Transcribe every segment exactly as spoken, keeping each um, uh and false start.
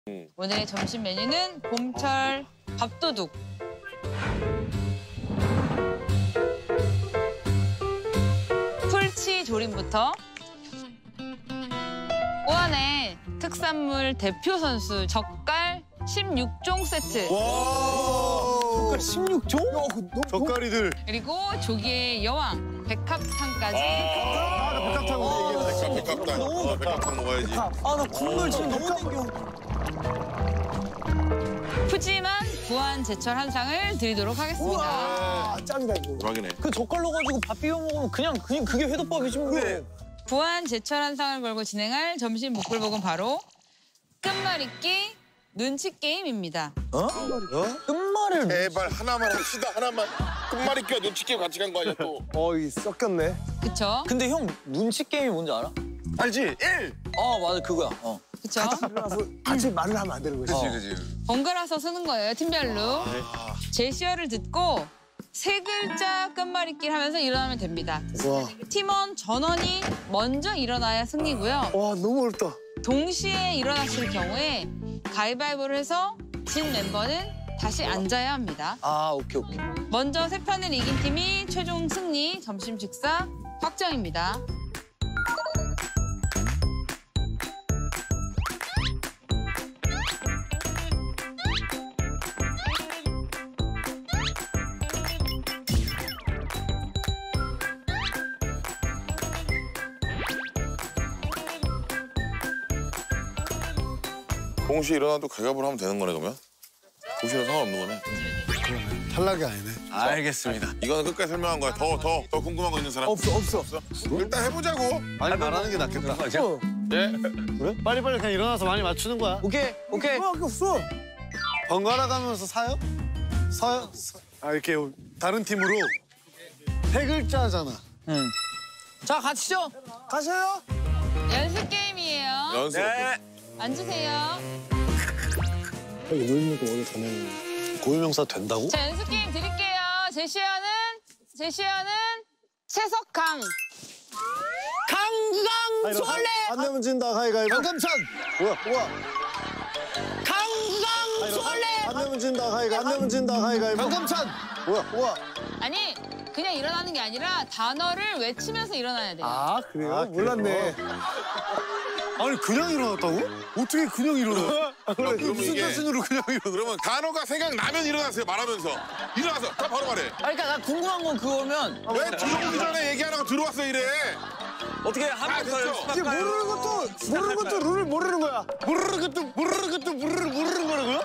음. 오늘의 점심 메뉴는 봄철 밥도둑. 풀치 조림부터 오한의 특산물 대표 선수 젓갈 십육 종 세트. 와, 젓갈 십육 종? 젓갈이들. 그리고 조기의 여왕 백합탕까지. 아, 나 백합탕 우리 얘기했어. 백합탕. 어, 백합탕 먹어야지. 아, 나 국물 지금 너무 땡겨. 푸짐한 부안 제철 한 상을 드리도록 하겠습니다. 와, 짱이다 이거. 대박이네. 그 젓갈 넣어가지고 밥 비벼 먹으면 그냥 그냥 그게 회덮밥이지 뭐. 네. 부안 제철 한 상을 걸고 진행할 점심 복불복은 바로 끝말잇기 눈치 게임입니다. 어? 어? 끝말을. 제발 하나만 합시다. 하나만. 끝말잇기와 눈치게임 같이 간 거 아니야 또. 어이 섞였네. 그쵸? 근데 형 눈치 게임이 뭔지 알아? 알지? 일. 어 맞아 그거야. 어. 그쵸? 같이 말을 하면 안 되는 거지. 그치 그치. 번갈아서 쓰는 거예요, 팀별로. 제시어를 듣고 세 글자 끝말잇기를 하면서 일어나면 됩니다. 와. 팀원 전원이 먼저 일어나야 승리고요. 와 너무 어렵다. 동시에 일어났을 경우에 가위바위보를 해서 진 멤버는 다시 앉아야 합니다. 아 오케이 오케이. 먼저 세 판을 이긴 팀이 최종 승리, 점심 식사 확정입니다. 동시에 일어나도 가위바위보를 하면 되는 거네 그러면? 동시에는 상관없는 거네. 탈락이 아니네. 알겠습니다. 이거는 끝까지 설명한 거야. 더, 더, 더 궁금한 거 있는 사람? 없어 없어. 없어? 일단 해보자고. 많이 말하는 게 낫겠다. 어. 예? 그래? 빨리빨리 그냥 일어나서 많이 맞추는 거야. 오케이 오케이. 뭐밖에 없어. 번갈아 가면서 사요? 서요? 서... 아 이렇게 다른 팀으로 세 글자잖아. 응. 자 가시죠. 가세요. 연습 게임이에요. 연습. 네. 앉으세요. 여기 놀면서 오늘 저는 고유명사 된다고? 자, 연습 게임 드릴게요. 제시어는 제시어는 채석강. 강강 솔레. 안 내면 진다 가위가위보. 강감찬. 뭐야 뭐야. 강강 솔레. 안 내면 진다 가위가위보. 안 내면 진다 가위가위보. 강감찬. 뭐야 뭐야. 아니, 그냥 일어나는 게 아니라 단어를 외치면서 일어나야 돼요. 아 그래요? 아, 몰랐네. 아니 그냥 일어났다고? 어떻게 그냥 일어나? 그럼 무슨 이게- 자신으로 그냥 일어나? 그러면 단어가 생각나면 일어나세요. 말하면서. 일어나서 다 바로 말해. 아, 그러니까 나 궁금한 건 그거면 왜 들어오기 전에 얘기하다가 들어왔어 이래? 어떻게 아, 한번 더 됐죠? 이제 연습할까요? 모르는 것도 모르는 것도 룰을 모르는 거야. 모르는 것도 모르는 것도 모르는 모르는 거라고요?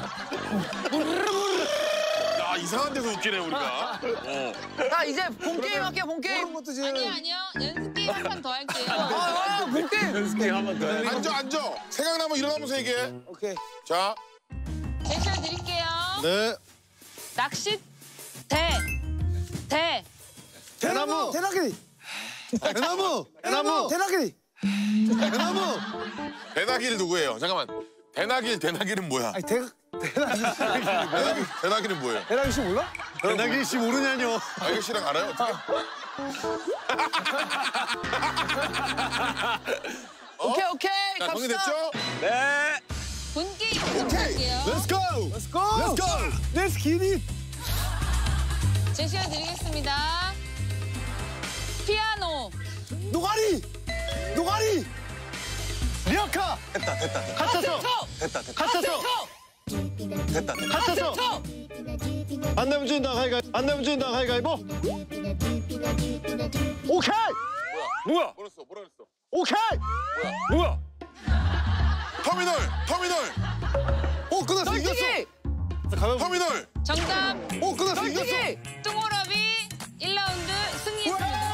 야 이상한 데서 웃기네 우리가. 어. 나 이제 본 게임 할게요 본 게임. 모르는 것도 지금. 아니요, 아니요. 연습 게임 한 판 더 할게요. 아, 본 게임. 앉아 앉아. 생각나면 일어나면서 얘기해. 오케이. 자. 제시어 드릴게요. 네. 낚시 대. 대. 대나무. 대나귀. 대나무. 대나무. 대나귀. 대나무. 대나길 누구예요? 잠깐만. 대나길 대나길은 뭐야? 아니 대 대나귀. 대나길 대나길은 뭐예요? 대나귀 씨 몰라? 대나귀 씨 모르냐뇨. 알기 씨랑 알아요? 어떻게? 오케이 오케이 자 갑시다. 정리됐죠? 네. 본 게임 시작할게요. Let's go. Let's go. Let's go. Let's get it. 제시어 드리겠습니다. 피아노. 노가리. 노가리. 리어카. 됐다 됐다. 갇혔어. 됐다 됐다. 갇혔어. 됐다 됐다. 갇혔어. 안 내면 진다 가위가위. 안 내면 진다 가위가위보. 오케이. 뭐야? 뭐라 그랬어? 뭐라 그랬어? 오케이. 뭐야? 터미널! 터미널! 오 끝났어. 이겼어. 널뛰기. 터미널! 정답. 오 끝났어. 이겼어. 널뛰기. 뚱오럽이 일 라운드 승리했습니다.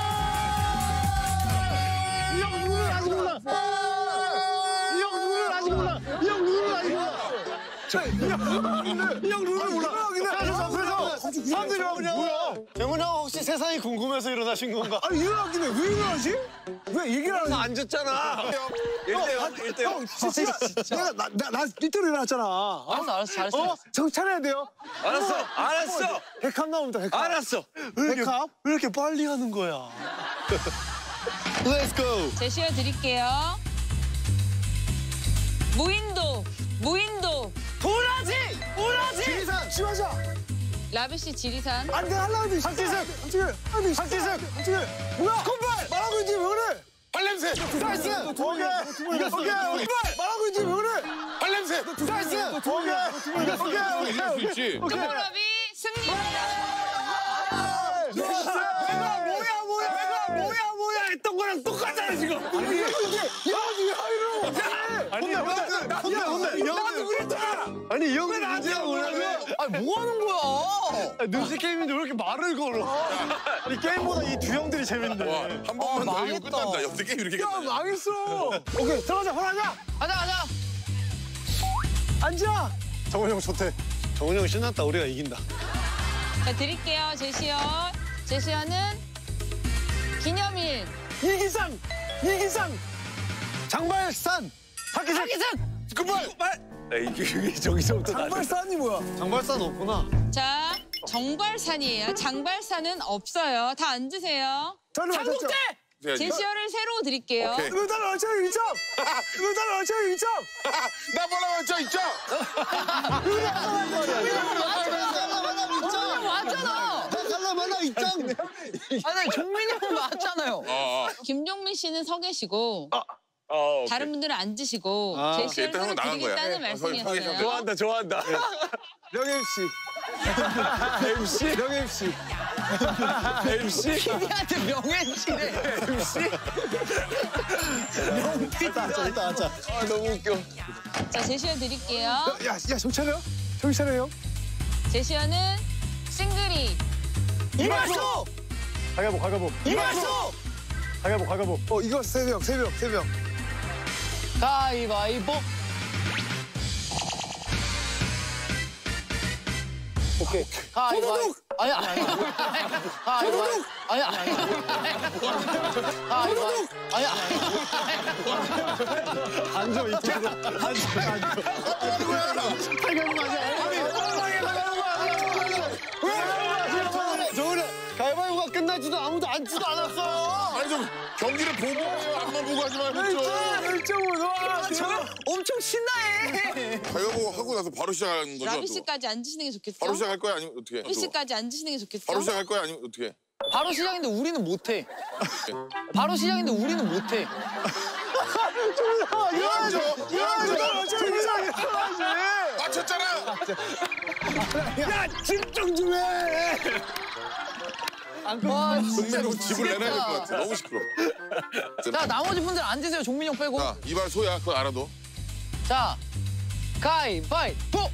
이 형 룰을 아직 몰라. 이 형 룰을 아직 몰라. 이 형 룰을 아직 몰라. 이 형 룰을 몰라. 그래서 앞에서 사람들이 막 뭐야? 재문 형 혹시 세상이 궁금해서 일어나신 건가? 아니 일어나긴 해. 왜 일어나지? 왜 얘기를 안 해? 앉았잖아. 일대영 일대영. 형 진짜 내가 나나 밑으로 일어났잖아. 알았어 알았어 잘했어. 어? 정신 차려야 돼요. 알았어 알았어. 백합 나옵니다. 백합. 알았어. 왜 이렇게, 백합? 왜 이렇게 빨리 하는 거야? Let's go. 제시어 드릴게요. 무인도. 무인 라비 씨 지리산. 안돼 할라우디. 박지승. 박지승. 아니 박지승. 박지승. 뭐야? 군발. 말하고 있지 왜 그래? 발냄새. 나이스. 오케이. 이겼어. 오케이. 군발. 말하고 있지 왜 그래? 발냄새. 나이스. 오케이. 이겼어. 오케이. 이길 수 있지. 금호라비 승리입니다. 내가 뭐야 뭐야 내가 뭐야 뭐야 했던 거랑 똑같잖아 지금. 이게 이게 야 이거 아니 혼내 혼내 혼내 나도 그랬잖아. 아니 이 형은 문제야 뭐야? 아니 뭐 하는 거야? 눈치 게임인데 왜 이렇게 말을 걸어? 아니 게임보다 이 두 형들이 재밌네. 와, 한 번만 더 이거 망했다. 끝난다. 연대 게임 이렇게 야 끝나냐. 망했어. 오케이 들어가자 혼하자. 가자 가자. 앉아. 정훈 형 좋대. 정훈 형 신났다. 우리가 이긴다. 자 드릴게요 제시어. 제시어는 기념일. 이기상 이기상 장발산 박기상. 박기승. 그만. 이게 저기서부터 장발산이 뭐야? 장발산 없구나. 자 정발산이에요. 장발산은 없어요. 다 앉으세요. 장국대. 제시어를 새로 드릴게요. 오케이. 이거 다 얼쳐 인정. 이거 다 얼쳐 인정. 나 뭐라 왔죠 있죠? 맞잖아. 갈라마나 입장. 아니 종민이 형 맞잖아요. 어, 어. 김종민 씨는 서 계시고 어, 오케이. 다른 분들은 앉으시고 아, 제시어를 일단 새로 한번 나간 거야. 드리겠다는 네. 어, 서- 서 계셔도 말씀이었어요. 좋아한다, 좋아한다. 명 엠씨. 엠씨? 명 엠씨. 엠씨? 피디한테 명예실에. 엠씨? 일단 앉자, 일단 앉자. 아 너무 웃겨. 자 제시어 드릴게요. 야, 야, 정신 차려. 정신 차려, 형. 제시어는 싱글이. 이발소! 가위바위보, 가위바위보. 이발소. 가위바위보, 가위바위보. 어, 이거 세 명, 세 명, 세 명. 가위바위보. 오케이. 가위바위보. 아니 아니. 가위바위보. 아니 아니. 가위바위보. 아니 아니. 앉아, 이쪽으로. 앉아, 앉아. 하는 거야. 가위바위보 맞아. 아니, 왜? 저번에 가위바위보가 끝나지도 아무도 앉지도 않았어. 아니 좀 경기를 보고 앞만 보고 하지 말고 좀. 일 점 오. 와, 저 엄청 신나해. 가위바위보 하고 나서 바로 시작하는 거죠? 라비 또? 씨까지 앉으시는 게 좋겠죠? 바로 시작할 거야 아니면 어떻게? 라비 씨까지 앉으시는 게 좋겠죠? 바로 시작할 거야 아니면 어떻게? 바로 시작인데 우리는 못해. 바로 시작인데 우리는 못해. 앉아. 야, 맞췄잖아. 야, 집중 좀 해. 와 진짜 동맹으로 집을 내놔야 될 것 미치겠다. 같아. 너무 시끄러. 자 나머지 분들 앉으세요. 종민 형 빼고. 자 이발 소야 그거 알아도. 자 가위바위보.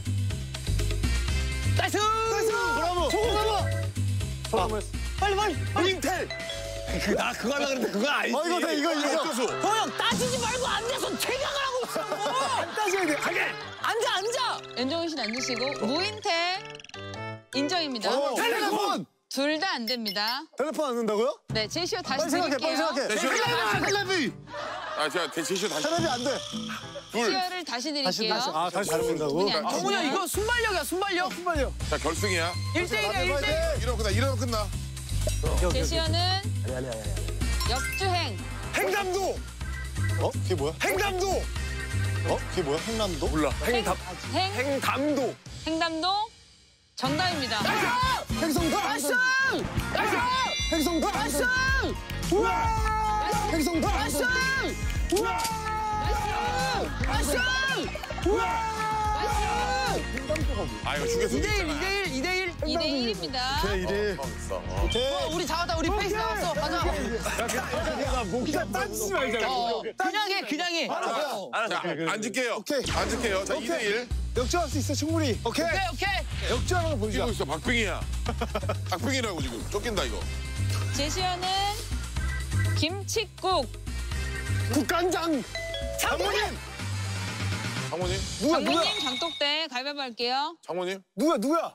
나이스. 나이스. 브라보. 브라보. 빨리 빨리. 빨리. 인텔. 나 그거 하려고 그랬는데 그거 아니지. 어, 이거 돼, 이거, 이거. 호영 따지지 말고 앉아서 퇴각을 하고 있어. 안 따져야 돼. 가게. 앉아 앉아. 연정훈 씨는 앉으시고 무인태 인정입니다. 어, 텔레폰. 둘 다 안 됩니다. 텔레폰 안 된다고요? 네 제시어 다시 빨리 생각해, 드릴게요. 빨리 생각해. 제시어. 텔레비. 아 제가 제시어 다시. 텔레비 안 돼. 둘. 제시어를 다시 드릴게요. 아, 다시 다시 된다고? 분이 안 정훈이 형 되시나요? 이거 순발력이야 순발력. 빨리요. 자 결승이야. 일 대 일이야 일 대 일. 이러면 끝나. 이러면 끝나. 제시어는 역주행. 행담도. 어? 그게 뭐야? 행담도. 어? 그게 뭐야? 행남도? 몰라. 행담. 행, 행담도. 행담도 정답입니다. 행성도. 나이스! 나이스! 행성도. 나이스! 우와! 행성도. 나이스! 우와! 나이스! 우와! 아 이거 휴게소 이 대 일, 있잖아. 이 대 일, 이 대 일. 이 대 일입니다. 제 일이. 와, 우리 잡았다. 우리 페이스 나왔어. 가자. 야, 목이가 따지지 말자. 어, 그냥 해, 그냥 해. 어. 자 앉을게요. 오케이. 앉을게요. 자 이 대 일. 역전할 수 있어, 충분히. 오케이. 오케이, 오케이. 역전하는 거 보여주자. 뛰고 있어 박빙이야. 박빙이라고 지금 쫓긴다 이거. 제시어는 김칫국. 국간장. 장모님. 장모님. 누가, 누가? 장모님 장독대 가위바위보 할게요. 장모님. 누가, 누구야?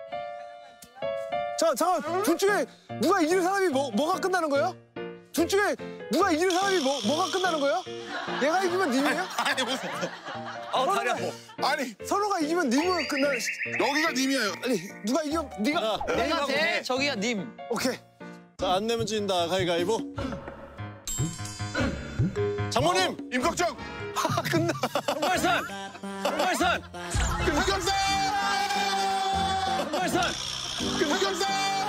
자, 잠깐. 둘 중에 누가 이기는 사람이 뭐, 뭐가 끝나는 거예요? 둘 중에 누가 이기는 사람이 뭐, 뭐가 끝나는 거예요? 얘가 이기면 님이에요? 아니 무슨. 어, 다리 아파. 아니 서로가 이기면 님은 끝나. 여기가 님이야. 아니, 누가 이기면 네가. 내가 대, 저기가 님. 오케이. 자, 안 내면 진다. 가위가위보. 장모님! 임꺽정. 정발산! 정발산! 임꺽정. 정발산! 끝났다.